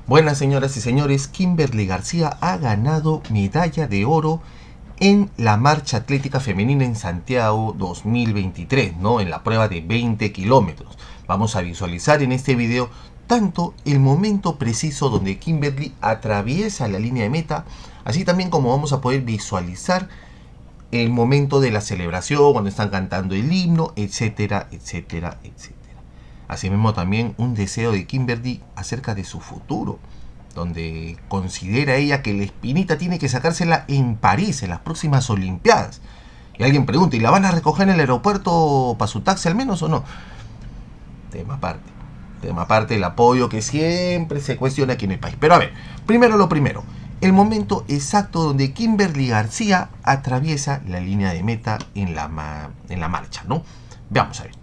Buenas señoras y señores, Kimberly García ha ganado medalla de oro en la marcha atlética femenina en Santiago 2023, ¿no? En la prueba de 20 kilómetros. Vamos a visualizar en este video tanto el momento preciso donde Kimberly atraviesa la línea de meta, así también como vamos a poder visualizar el momento de la celebración, cuando están cantando el himno, etcétera, etcétera, etcétera. Asimismo también un deseo de Kimberly acerca de su futuro, donde considera ella que la espinita tiene que sacársela en París, en las próximas Olimpiadas. Y alguien pregunta, ¿y la van a recoger en el aeropuerto para su taxi al menos o no? Tema aparte. Tema aparte, el apoyo que siempre se cuestiona aquí en el país. Pero a ver, primero lo primero. El momento exacto donde Kimberly García atraviesa la línea de meta en la marcha, ¿no? Veamos a ver.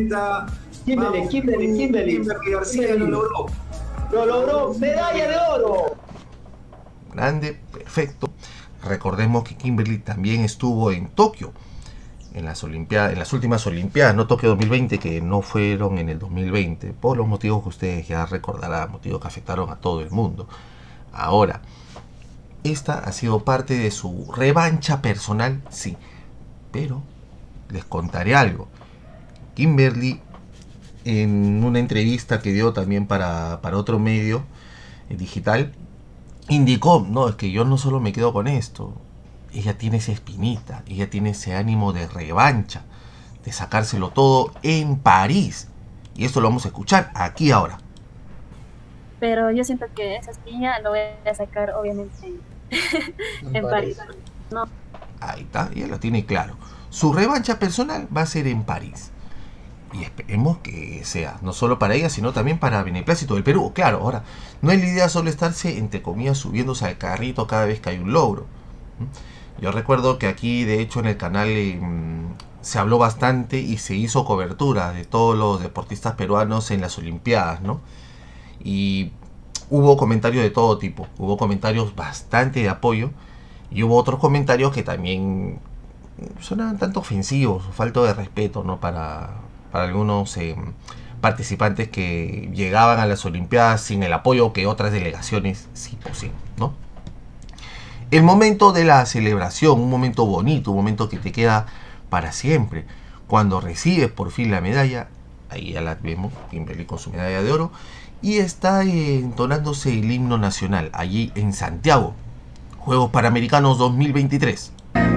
Kimberly García lo logró. Lo logró, medalla de oro. Grande, perfecto. Recordemos que Kimberly también estuvo en Tokio, en las Olimpiadas, en las últimas Olimpiadas, no Tokio 2020, que no fueron en el 2020, por los motivos que ustedes ya recordarán, motivos que afectaron a todo el mundo. Ahora, esta ha sido parte de su revancha personal, sí, pero les contaré algo. Kimberly, en una entrevista que dio también para otro medio digital, indicó, no, es que yo no solo me quedo con esto, ella tiene esa espinita, ella tiene ese ánimo de revancha, de sacárselo todo en París. Y esto lo vamos a escuchar aquí ahora. Pero yo siento que esa espina lo voy a sacar obviamente en París. No. Ahí está, ella lo tiene claro. Su revancha personal va a ser en París. Y esperemos que sea, no solo para ella, sino también para beneplácito del Perú. Claro, ahora, no es la idea solo estarse, entre comillas, subiéndose al carrito cada vez que hay un logro. Yo recuerdo que aquí, de hecho, en el canal se habló bastante y se hizo cobertura de todos los deportistas peruanos en las Olimpiadas, ¿no? Y hubo comentarios de todo tipo. Hubo comentarios bastante de apoyo y hubo otros comentarios que también sonaban tanto ofensivos, falta de respeto, ¿no? Para algunos participantes que llegaban a las Olimpiadas sin el apoyo que otras delegaciones sí poseen, ¿no? El momento de la celebración, un momento bonito, un momento que te queda para siempre. Cuando recibes por fin la medalla, ahí ya la vemos, Kimberly con su medalla de oro, y está entonándose el himno nacional, allí en Santiago, Juegos Panamericanos 2023.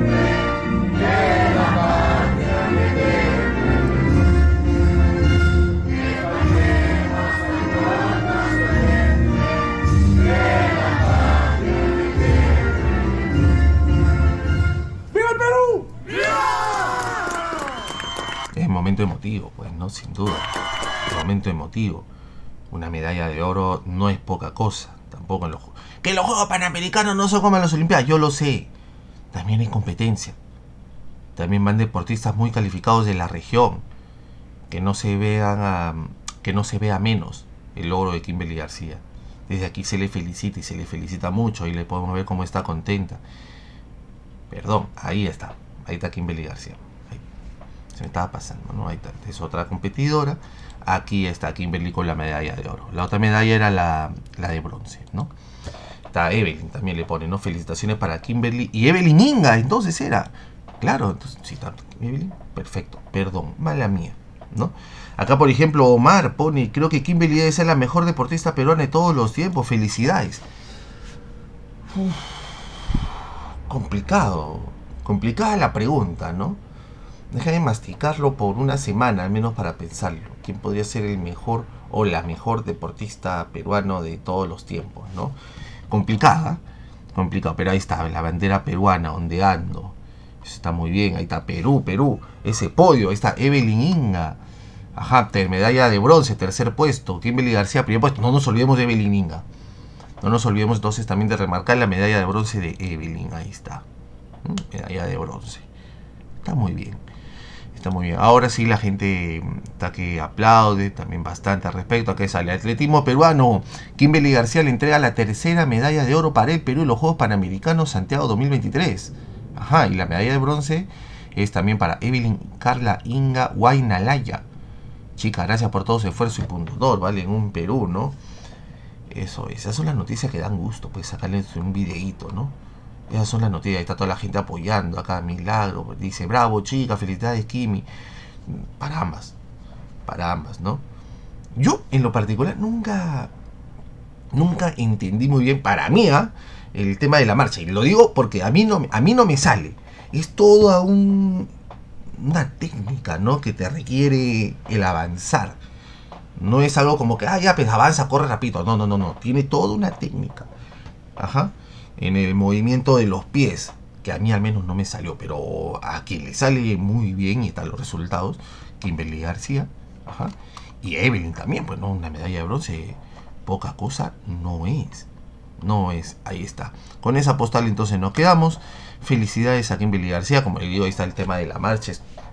Momento emotivo, pues, ¿no? Sin duda. Un momento emotivo. Una medalla de oro no es poca cosa. Tampoco en los Juegos. Que los Juegos Panamericanos no son como en las Olimpiadas, yo lo sé. También hay competencia. También van deportistas muy calificados de la región. Que no se vea menos el logro de Kimberly García. Desde aquí se le felicita y se le felicita mucho. Ahí le podemos ver cómo está contenta. Perdón, ahí está. Ahí está Kimberly García. Se me estaba pasando, ¿no? Ahí está, es otra competidora. Aquí está Kimberly con la medalla de oro. La otra medalla era la de bronce, ¿no? Está Evelyn, también le pone, ¿no? Felicitaciones para Kimberly. Y Evelyn Inga, entonces era. Claro, entonces, sí, está Evelyn, perfecto. Perdón, mala mía, ¿no? Acá, por ejemplo, Omar pone, creo que Kimberly debe ser la mejor deportista peruana de todos los tiempos. Felicidades. Complicada la pregunta, ¿no? Déjame masticarlo por una semana, al menos para pensarlo. ¿Quién podría ser el mejor o la mejor deportista peruano de todos los tiempos, ¿no? Complicado, pero ahí está, la bandera peruana ondeando. Eso está muy bien, ahí está Perú. Ese podio, ahí está Evelyn Inga. Ajá, medalla de bronce, tercer puesto. Kimberly García, primer puesto. No nos olvidemos de Evelyn Inga. No nos olvidemos entonces también de remarcar la medalla de bronce de Evelyn. Ahí está. Medalla de bronce. Está muy bien. Está muy bien. Ahora sí la gente está que aplaude también bastante al respecto. Acá sale atletismo peruano. Kimberly García le entrega la tercera medalla de oro para el Perú en los Juegos Panamericanos Santiago 2023. Ajá, y la medalla de bronce es también para Evelyn Carla Inga Huaynalaya. Chica, gracias por todo su esfuerzo y punto, ¿vale? En un Perú, ¿no? Eso es, esas son las noticias que dan gusto, pues sacarles un videíto, ¿no? Esas son las noticias, ahí está toda la gente apoyando acá, Milagro, pues, dice, bravo chica, felicidades Kimi, para ambas, ¿no? Yo, en lo particular, nunca entendí muy bien, para mí, el tema de la marcha, y lo digo porque a mí no me sale, es toda una técnica, ¿no? Que te requiere el avanzar. No es algo como que, ya, pues avanza, corre rápido. No. Tiene toda una técnica. Ajá. En el movimiento de los pies, que a mí al menos no me salió, pero a quien le sale muy bien y están los resultados, Kimberly García. Ajá. Y Evelyn también, pues no, una medalla de bronce, poca cosa no es. No es, ahí está. Con esa postal entonces nos quedamos. Felicidades a Kimberly García. Como le digo, ahí está el tema de la marcha.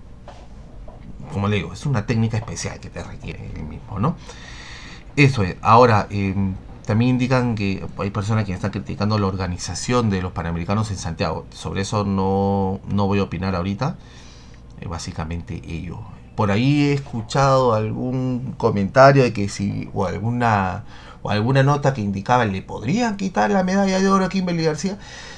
Como le digo, es una técnica especial que te requiere el mismo, ¿no? Eso es. Ahora, también indican que hay personas que están criticando la organización de los Panamericanos en Santiago. Sobre eso no voy a opinar ahorita. Básicamente ello. Por ahí he escuchado algún comentario de que si, o alguna nota que indicaba le podrían quitar la medalla de oro a Kimberly García.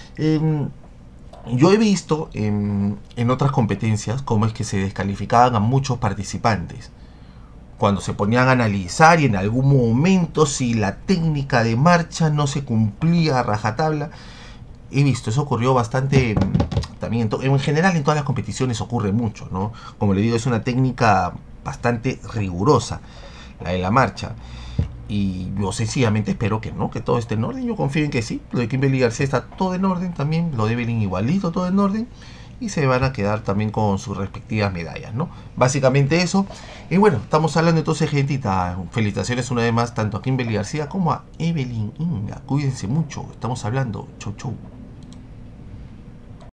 Yo he visto en otras competencias cómo es que se descalificaban a muchos participantes cuando se ponían a analizar, y en algún momento si la técnica de marcha no se cumplía a rajatabla. He visto, eso ocurrió bastante también, en general en todas las competiciones ocurre mucho, ¿no? Como le digo, es una técnica bastante rigurosa, la de la marcha. Y yo sencillamente espero que no, que todo esté en orden. Yo confío en que sí. Lo de Kimberly García está todo en orden también. Lo de Evelyn igualito, todo en orden. Y se van a quedar también con sus respectivas medallas, ¿no? Básicamente eso. Y bueno, estamos hablando entonces, gentita. Felicitaciones una vez más tanto a Kimberly García como a Evelyn Inga. Cuídense mucho. Estamos hablando. Chau, chau.